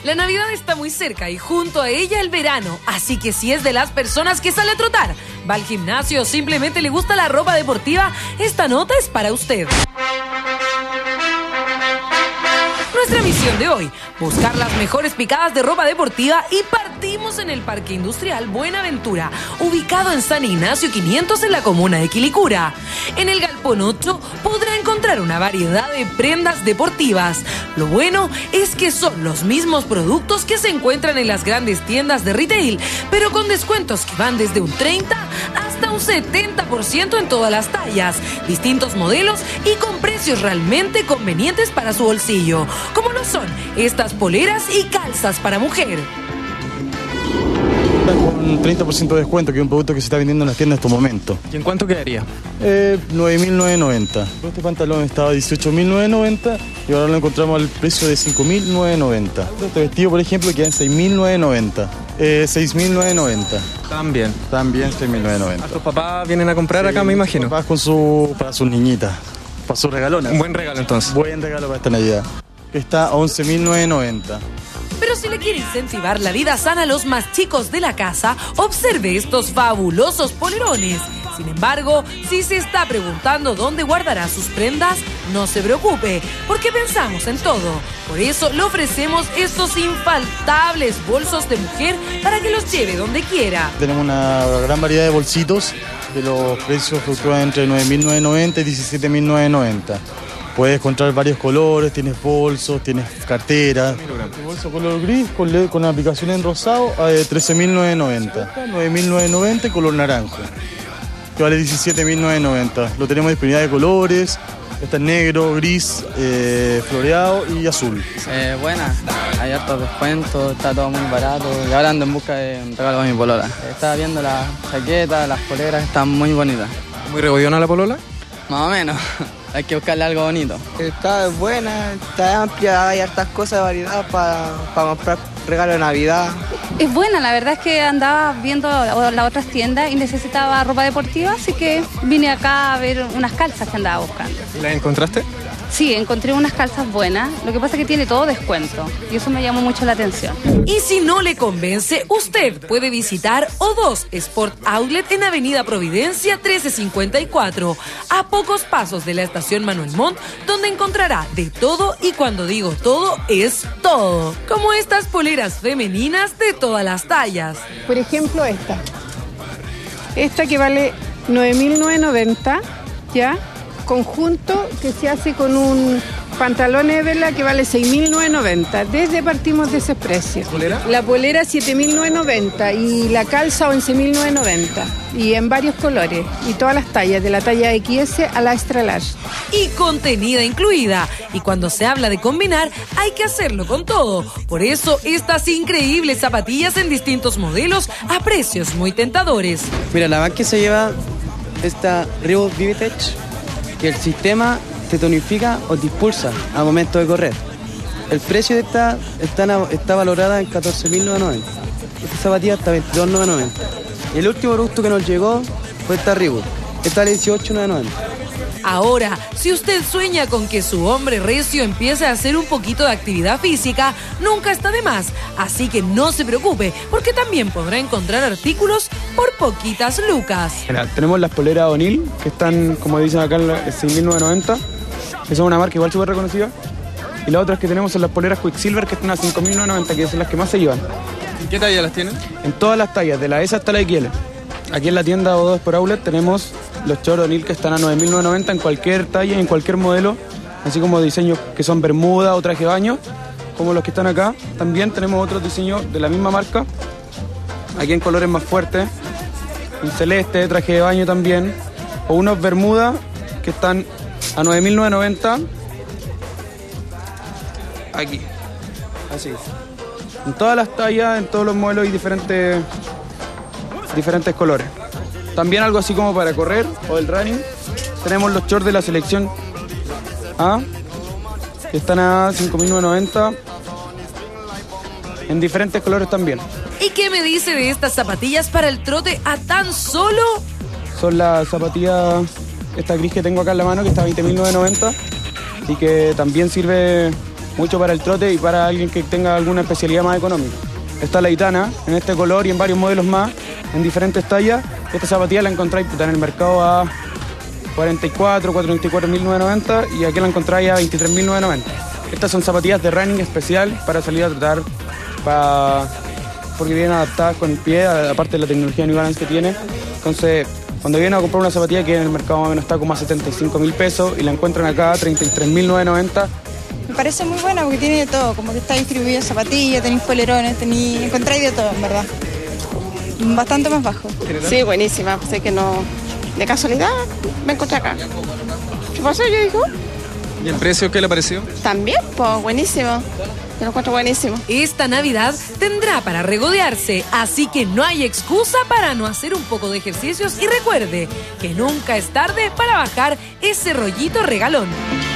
La Navidad está muy cerca y junto a ella el verano, así que si es de las personas que sale a trotar, va al gimnasio o simplemente le gusta la ropa deportiva, esta nota es para usted. Nuestra misión de hoy, buscar las mejores picadas de ropa deportiva y partimos en el Parque Industrial Buenaventura, ubicado en San Ignacio 500 en la comuna de Quilicura. En el Galpón 8 podrá encontrar una variedad de prendas deportivas. Lo bueno es que son los mismos productos que se encuentran en las grandes tiendas de retail, pero con descuentos que van desde un 30 hasta un 70% en todas las tallas, distintos modelos y con precios realmente convenientes para su bolsillo, como lo son estas poleras y calzas para mujer. Con 30% de descuento, que es un producto que se está vendiendo en las tiendas en estos momentos. ¿Y en cuánto quedaría? 9.990. Este pantalón estaba a 18.990 y ahora lo encontramos al precio de 5.990. Este vestido, por ejemplo, queda en 6.990. 6.990. También 6.990. ¿Tus papás vienen a comprar acá, me imagino? Papás para sus niñitas, para sus regalonas. Un buen regalo entonces. Buen regalo para esta Navidad. Está a 11.990. Pero si le quiere incentivar la vida sana a los más chicos de la casa, observe estos fabulosos polerones. Sin embargo, si se está preguntando dónde guardará sus prendas, no se preocupe, porque pensamos en todo. Por eso le ofrecemos estos infaltables bolsos de mujer para que los lleve donde quiera. Tenemos una gran variedad de bolsitos, de los precios fluctúan entre 9.990 y 17.990. Puedes encontrar varios colores, tienes bolsos, tienes carteras. El bolso color gris con aplicación en rosado a 13.990. 9.990 y color naranjo, que vale 17.990. Lo tenemos en disponibilidad de colores, está en negro, gris, floreado y azul. Buena, hay hartos descuentos, está todo muy barato y ahora ando en busca de un regalo para mi polola. Estaba viendo las chaquetas, las poleras, están muy bonitas. ¿Muy regollona la polola? Más o menos. Hay que buscarle algo bonito. Está buena, está amplia, hay hartas cosas de variedad para comprar regalo de Navidad. Es buena, la verdad es que andaba viendo las otras tiendas y necesitaba ropa deportiva, así que vine acá a ver unas calzas que andaba buscando. ¿Las encontraste? Sí, encontré unas calzas buenas, lo que pasa es que tiene todo descuento y eso me llamó mucho la atención. Y si no le convence, usted puede visitar O2 Sport Outlet en Avenida Providencia 1354, a pocos pasos de la estación Manuel Montt, donde encontrará de todo, y cuando digo todo, es todo, como estas poleras femeninas de todas las tallas. Por ejemplo, esta que vale 9.990, ¿ya? Conjunto que se hace con un pantalón Everla que vale 6.990. Desde partimos de ese precio. ¿Polera? La polera 7.990 y la calza 11.990. Y en varios colores y todas las tallas, de la talla XS a la extra large. Y contenida incluida. Y cuando se habla de combinar, hay que hacerlo con todo. Por eso, estas increíbles zapatillas en distintos modelos a precios muy tentadores. Mira, la más que se lleva esta Reebok Vivetech, que el sistema te tonifica o te impulsa al momento de correr. El precio de esta está valorada en 14.990. Esta zapatilla está 22.990. El último producto que nos llegó fue esta Reebok. Esta vale 18.990. Ahora, si usted sueña con que su hombre recio empiece a hacer un poquito de actividad física, nunca está de más. Así que no se preocupe, porque también podrá encontrar artículos por poquitas lucas. Mira, tenemos las poleras O'Neill, que están, como dicen acá, en 6.990, que son una marca igual súper reconocida. Y las otras que tenemos son las poleras Quicksilver, que están a 5.990, que son las que más se llevan. ¿En qué talla las tienen? En todas las tallas, de la S hasta la XL. Aquí en la tienda O2 Sport Outlet tenemos los shorts O'Neill que están a 9.990 en cualquier talla y en cualquier modelo, así como diseños que son bermuda o traje de baño, como los que están acá. También tenemos otros diseños de la misma marca, aquí en colores más fuertes, un celeste, traje de baño también, o unos bermuda que están a 9.990, aquí, así, en todas las tallas, en todos los modelos y diferentes colores. También algo así como para correr o el running. Tenemos los shorts de la selección A, que están a 5.990, en diferentes colores también. ¿Y qué me dice de estas zapatillas para el trote a tan solo? Son las zapatillas, esta gris que tengo acá en la mano, que está a 20.990 y que también sirve mucho para el trote y para alguien que tenga alguna especialidad más económica. Está la Itana en este color y en varios modelos más, en diferentes tallas. Esta zapatilla la encontráis en el mercado a 44.990 y aquí la encontráis a 23.990. Estas son zapatillas de running especial para salir a trotar, porque vienen adaptadas con el pie, aparte de la tecnología New Balance que tiene. Entonces, cuando vienen a comprar una zapatilla que en el mercado más o menos está como a 75.000 pesos y la encuentran acá a 33.990. Me parece muy buena porque tiene de todo, como que está distribuida en zapatillas, tenéis polerones, encontráis de todo, en verdad. Bastante más bajo. Sí, buenísima, sé que no, de casualidad me encontré acá. ¿Qué pasó? Yo digo. ¿Y el precio qué le pareció? También, pues buenísimo. Yo lo encuentro buenísimo. Esta Navidad tendrá para regodearse, así que no hay excusa para no hacer un poco de ejercicios y recuerde que nunca es tarde para bajar ese rollito regalón.